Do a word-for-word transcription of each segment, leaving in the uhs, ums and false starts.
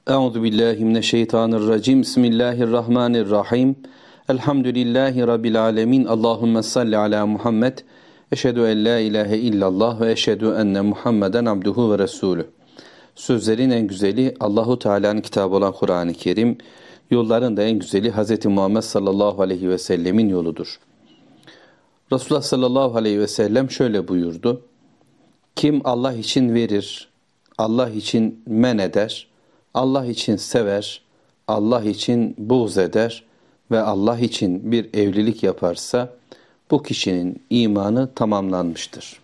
Euzu billahi mineşşeytanirracim. Bismillahirrahmanirrahim. Elhamdülillahi rabbil alamin. Allahumme salli ala Muhammed. Eşhedü en la ilahe illallah ve eşhedü enne Muhammeden abduhu ve resulü. Sözlerin en güzeli Allahu Teala'nın kitabı olan Kur'an-ı Kerim. Yolların da en güzeli Hz. Muhammed sallallahu aleyhi ve sellemin yoludur. Resulullah sallallahu aleyhi ve sellem şöyle buyurdu: Kim Allah için verir, Allah için men eder, Allah için sever, Allah için buğz eder ve Allah için bir evlilik yaparsa bu kişinin imanı tamamlanmıştır.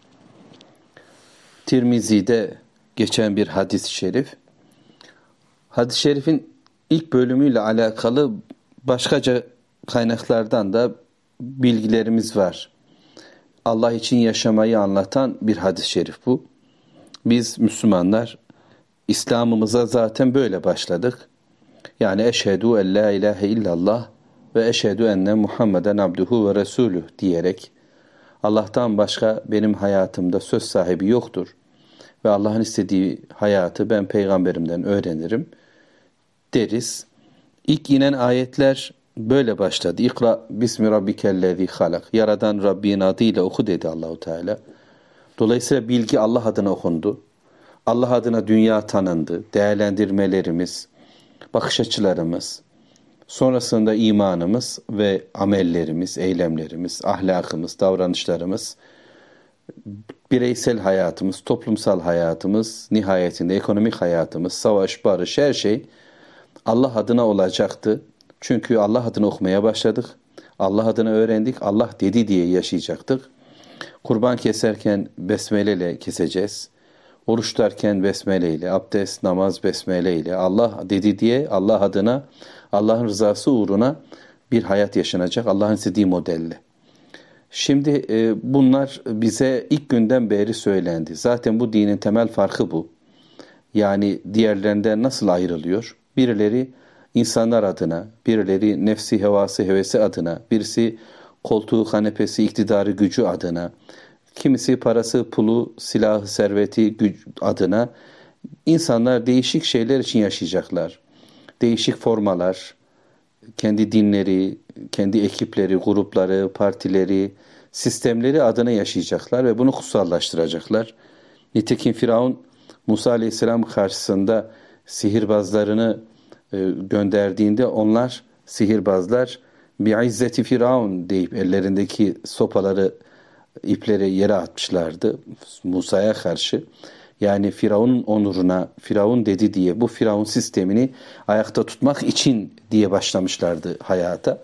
Tirmizi'de geçen bir hadis-i şerif. Hadis-i şerifin ilk bölümüyle alakalı başkaca kaynaklardan da bilgilerimiz var. Allah için yaşamayı anlatan bir hadis-i şerif bu. Biz Müslümanlar İslam'ımıza zaten böyle başladık. Yani eşhedü en la ilahe illallah ve eşhedü enne Muhammeden abduhu ve resulüh diyerek Allah'tan başka benim hayatımda söz sahibi yoktur ve Allah'ın istediği hayatı ben peygamberimden öğrenirim deriz. İlk inen ayetler böyle başladı. İkra bismi rabbikellezi halak. Yaradan Rabbin adıyla oku dedi Allahu Teala. Dolayısıyla bilgi Allah adına okundu. Allah adına dünya tanındı. Değerlendirmelerimiz, bakış açılarımız, sonrasında imanımız ve amellerimiz, eylemlerimiz, ahlakımız, davranışlarımız, bireysel hayatımız, toplumsal hayatımız, nihayetinde ekonomik hayatımız, savaş, barış, her şey Allah adına olacaktı. Çünkü Allah adına okumaya başladık. Allah adına öğrendik. Allah dedi diye yaşayacaktık. Kurban keserken besmele ile keseceğiz. Oruç tutarken besmele ile, abdest, namaz besmele ile, Allah dedi diye Allah adına, Allah'ın rızası uğruna bir hayat yaşanacak. Allah'ın istediği modelle. Şimdi e, bunlar bize ilk günden beri söylendi. Zaten bu dinin temel farkı bu. Yani diğerlerinden nasıl ayrılıyor? Birileri insanlar adına, birileri nefsi, hevası, hevesi adına, birisi koltuğu, kanepesi, iktidarı, gücü adına, kimisi parası, pulu, silahı, serveti güç adına. İnsanlar değişik şeyler için yaşayacaklar. Değişik formalar, kendi dinleri, kendi ekipleri, grupları, partileri, sistemleri adına yaşayacaklar ve bunu kutsallaştıracaklar. Nitekim Firavun Musa Aleyhisselam karşısında sihirbazlarını gönderdiğinde onlar, sihirbazlar bi'izzeti Firavun deyip ellerindeki sopaları, ipleri yere atmışlardı Musa'ya karşı. Yani Firavun'un onuruna, Firavun dedi diye bu Firavun sistemini ayakta tutmak için diye başlamışlardı hayata.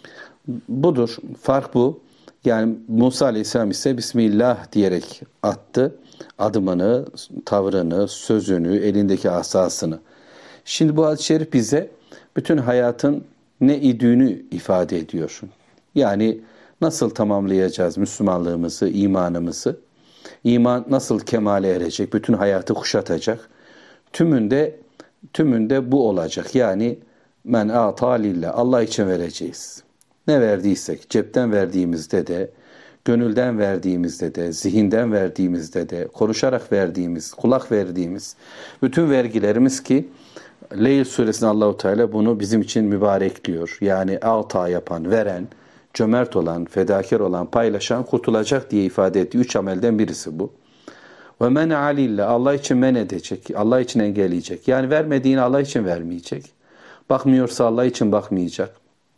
Budur, fark bu. Yani Musa Aleyhisselam ise Bismillah diyerek attı adımını, tavrını, sözünü, elindeki asasını. Şimdi bu hadis-i şerif bize bütün hayatın ne idüğünü ifade ediyor. Yani nasıl tamamlayacağız Müslümanlığımızı, imanımızı? İman nasıl kemale erecek, bütün hayatı kuşatacak? Tümünde tümünde bu olacak. Yani men ata lillah, Allah için vereceğiz. Ne verdiysek, cepten verdiğimizde de, gönülden verdiğimizde de, zihinden verdiğimizde de, konuşarak verdiğimiz, kulak verdiğimiz bütün vergilerimiz ki Leyl suresinde Allahu Teala bunu bizim için mübarekliyor. Yani ata yapan, veren, cömert olan, fedakar olan, paylaşan kurtulacak diye ifade ettiği üç amelden birisi bu. Ve men alille, Allah için men edecek, Allah için engelleyecek. Yani vermediğini Allah için vermeyecek. Bakmıyorsa Allah için bakmayacak.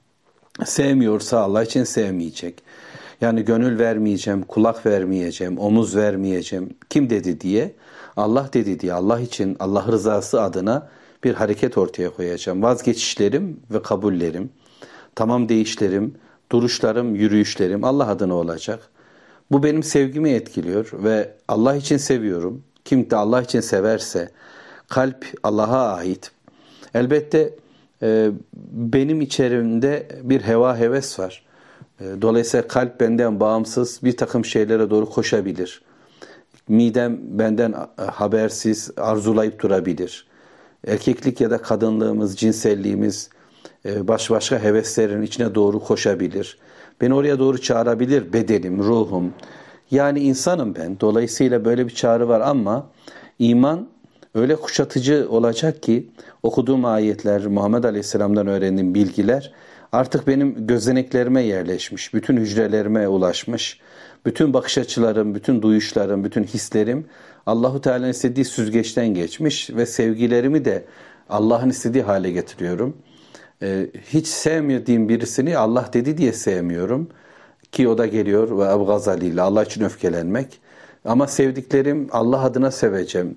Sevmiyorsa Allah için sevmeyecek. Yani gönül vermeyeceğim, kulak vermeyeceğim, omuz vermeyeceğim. Kim dedi diye? Allah dedi diye. Allah için, Allah rızası adına bir hareket ortaya koyacağım. Vazgeçişlerim ve kabullerim, tamam deyişlerim, duruşlarım, yürüyüşlerim Allah adına olacak. Bu benim sevgimi etkiliyor ve Allah için seviyorum. Kim de Allah için severse, kalp Allah'a ait. Elbette e, benim içerimde bir heva heves var. E, dolayısıyla kalp benden bağımsız bir takım şeylere doğru koşabilir. Midem benden habersiz arzulayıp durabilir. Erkeklik ya da kadınlığımız, cinselliğimiz baş başka heveslerin içine doğru koşabilir. Beni oraya doğru çağırabilir bedenim, ruhum. Yani insanım ben. Dolayısıyla böyle bir çağrı var ama iman öyle kuşatıcı olacak ki okuduğum ayetler, Muhammed Aleyhisselam'dan öğrendiğim bilgiler artık benim gözeneklerime yerleşmiş, bütün hücrelerime ulaşmış, bütün bakış açılarım, bütün duyuşlarım, bütün hislerim Allahu Teala'nın istediği süzgeçten geçmiş ve sevgilerimi de Allah'ın istediği hale getiriyorum. Ee, hiç sevmediğim birisini Allah dedi diye sevmiyorum ki o da geliyor ve Ebu Gazali ile Allah için öfkelenmek. Ama sevdiklerim Allah adına seveceğim.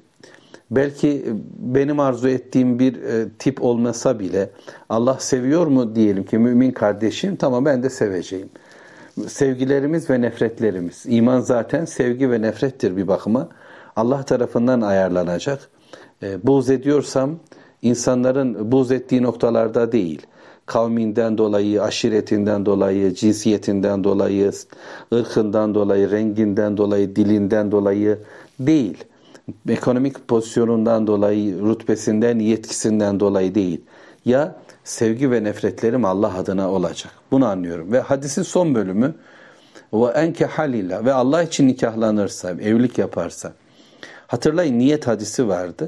Belki benim arzu ettiğim bir e, tip olmasa bile Allah seviyor mu diyelim ki mümin kardeşim, tamam ben de seveceğim. Sevgilerimiz ve nefretlerimiz. İman zaten sevgi ve nefrettir bir bakıma. Allah tarafından ayarlanacak. E, buğz ediyorsam insanların buğz ettiği noktalarda değil. Kavminden dolayı, aşiretinden dolayı, cinsiyetinden dolayı, ırkından dolayı, renginden dolayı, dilinden dolayı değil. Ekonomik pozisyonundan dolayı, rütbesinden, yetkisinden dolayı değil. Ya sevgi ve nefretlerim Allah adına olacak. Bunu anlıyorum. Ve hadisin son bölümü ve enke halila ve Allah için nikahlanırsa, evlilik yaparsa. Hatırlayın, niyet hadisi vardı.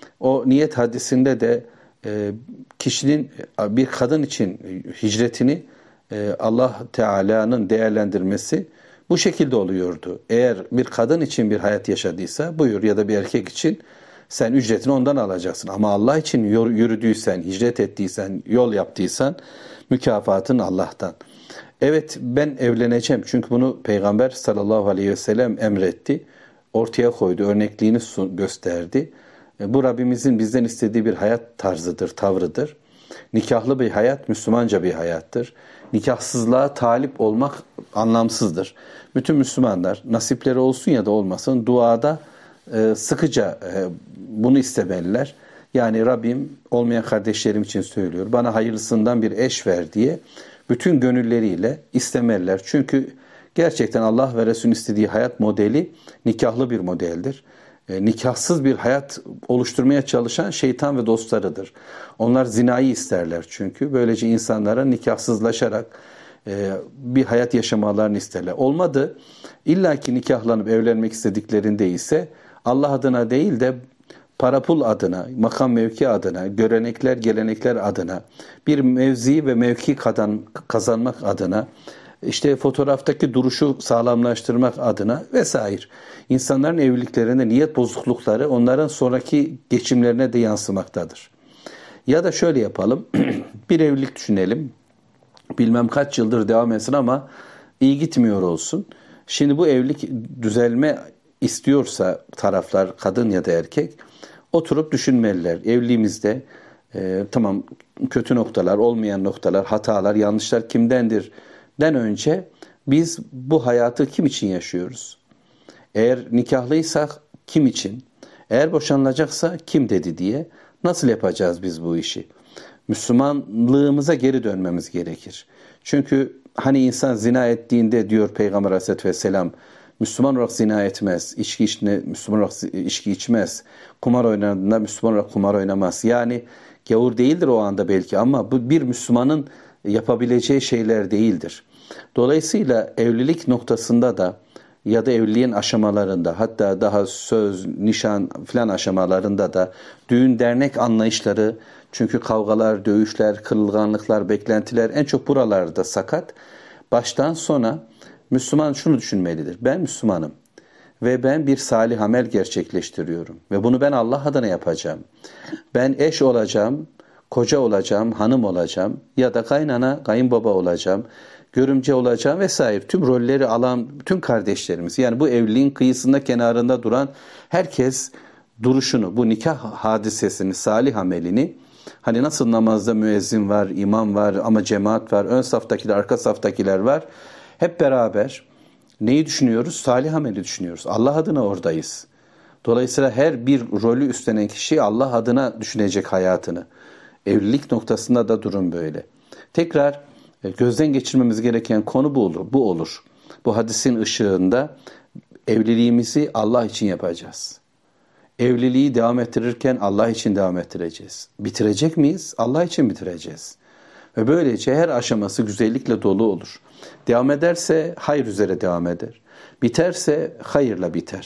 O niyet hadisinde de e, kişinin bir kadın için hicretini e, Allah Teala'nın değerlendirmesi bu şekilde oluyordu. Eğer bir kadın için bir hayat yaşadıysa buyur, ya da bir erkek için sen ücretini ondan alacaksın. Ama Allah için yürüdüysen, hicret ettiysen, yol yaptıysan mükafatın Allah'tan. Evet, ben evleneceğim çünkü bunu Peygamber sallallahu aleyhi ve sellem emretti. Ortaya koydu, örnekliğini gösterdi. Bu Rabbimizin bizden istediği bir hayat tarzıdır, tavrıdır. Nikahlı bir hayat Müslümanca bir hayattır. Nikahsızlığa talip olmak anlamsızdır. Bütün Müslümanlar nasipleri olsun ya da olmasın duada e, sıkıca e, bunu istemeliler. Yani Rabbim, olmayan kardeşlerim için söylüyor, bana hayırlısından bir eş ver diye bütün gönülleriyle istemeliler. Çünkü gerçekten Allah ve Resul'ün istediği hayat modeli nikahlı bir modeldir. E, nikahsız bir hayat oluşturmaya çalışan şeytan ve dostlarıdır. Onlar zinayı isterler çünkü. Böylece insanlara nikahsızlaşarak e, bir hayat yaşamalarını isterler. Olmadı, illaki nikahlanıp evlenmek istediklerinde ise Allah adına değil de para pul adına, makam mevki adına, görenekler, gelenekler adına, bir mevzi ve mevki kazanmak adına, İşte fotoğraftaki duruşu sağlamlaştırmak adına vesaire. İnsanların evliliklerinde niyet bozuklukları onların sonraki geçimlerine de yansımaktadır. Ya da şöyle yapalım, bir evlilik düşünelim, bilmem kaç yıldır devam etsin ama iyi gitmiyor olsun. Şimdi bu evlilik düzelme istiyorsa taraflar, kadın ya da erkek, oturup düşünmeliler. Evliliğimizde e, tamam kötü noktalar, olmayan noktalar, hatalar, yanlışlar kimdendir? Den önce biz bu hayatı kim için yaşıyoruz? Eğer nikahlıysak kim için? Eğer boşanılacaksa kim dedi diye nasıl yapacağız biz bu işi? Müslümanlığımıza geri dönmemiz gerekir. Çünkü hani insan zina ettiğinde diyor Peygamber Aleyhisselatü Vesselam, Müslüman olarak zina etmez, içki içtiğinde Müslüman olarak içki içmez, kumar oynadığında Müslüman olarak kumar oynamaz. Yani gavur değildir o anda belki ama bu bir Müslümanın yapabileceği şeyler değildir. Dolayısıyla evlilik noktasında da ya da evliliğin aşamalarında, hatta daha söz, nişan filan aşamalarında da düğün dernek anlayışları, çünkü kavgalar, dövüşler, kırılganlıklar, beklentiler en çok buralarda sakat. Baştan sona Müslüman şunu düşünmelidir: ben Müslümanım ve ben bir salih amel gerçekleştiriyorum ve bunu ben Allah adına yapacağım. Ben eş olacağım, koca olacağım, hanım olacağım ya da kaynana, kayınbaba olacağım, görümce olacağım vesaire. Tüm rolleri alan tüm kardeşlerimiz, yani bu evliliğin kıyısında, kenarında duran herkes duruşunu, bu nikah hadisesini, salih amelini, hani nasıl namazda müezzin var, imam var ama cemaat var, ön saftakiler, arka saftakiler var. Hep beraber neyi düşünüyoruz? Salih ameli düşünüyoruz. Allah adına oradayız. Dolayısıyla her bir rolü üstlenen kişi Allah adına düşünecek hayatını. Evlilik noktasında da durum böyle. Tekrar gözden geçirmemiz gereken konu bu olur. Bu olur. Bu hadisin ışığında evliliğimizi Allah için yapacağız. Evliliği devam ettirirken Allah için devam ettireceğiz. Bitirecek miyiz? Allah için bitireceğiz. Ve böylece her aşaması güzellikle dolu olur. Devam ederse hayır üzere devam eder. Biterse hayırla biter.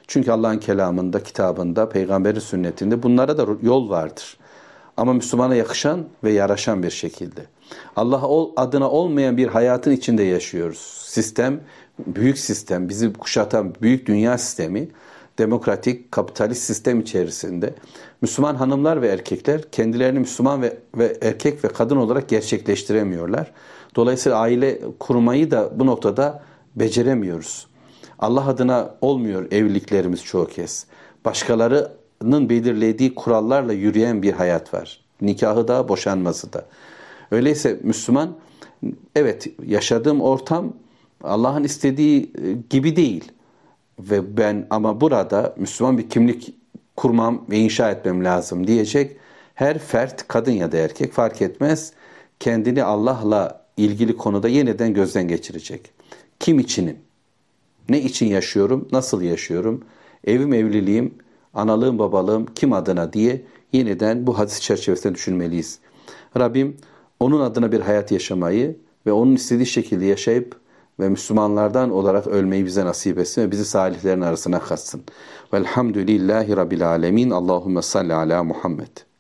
Çünkü Allah'ın kelamında, kitabında, peygamberin sünnetinde bunlara da yol vardır. Ama Müslümana yakışan ve yaraşan bir şekilde. Allah adına olmayan bir hayatın içinde yaşıyoruz. Sistem, büyük sistem, bizi kuşatan büyük dünya sistemi, demokratik, kapitalist sistem içerisinde Müslüman hanımlar ve erkekler kendilerini Müslüman ve, ve erkek ve kadın olarak gerçekleştiremiyorlar. Dolayısıyla aile kurmayı da bu noktada beceremiyoruz. Allah adına olmuyor evliliklerimiz çoğu kez. Başkalarının belirlediği kurallarla yürüyen bir hayat var. Nikahı da, boşanması da. Öyleyse Müslüman, evet yaşadığım ortam Allah'ın istediği gibi değil. Ve ben ama burada Müslüman bir kimlik kurmam ve inşa etmem lazım diyecek. Her fert, kadın ya da erkek fark etmez, kendini Allah'la ilgili konuda yeniden gözden geçirecek. Kim içinim? Ne için yaşıyorum? Nasıl yaşıyorum? Evim, evliliğim, analığım, babalığım kim adına diye yeniden bu hadis çerçevesinde düşünmeliyiz. Rabbim onun adına bir hayat yaşamayı ve onun istediği şekilde yaşayıp ve Müslümanlardan olarak ölmeyi bize nasip etsin ve bizi salihlerin arasına katsın. Velhamdülillahi Rabbil alemin. Allahümme salli ala Muhammed.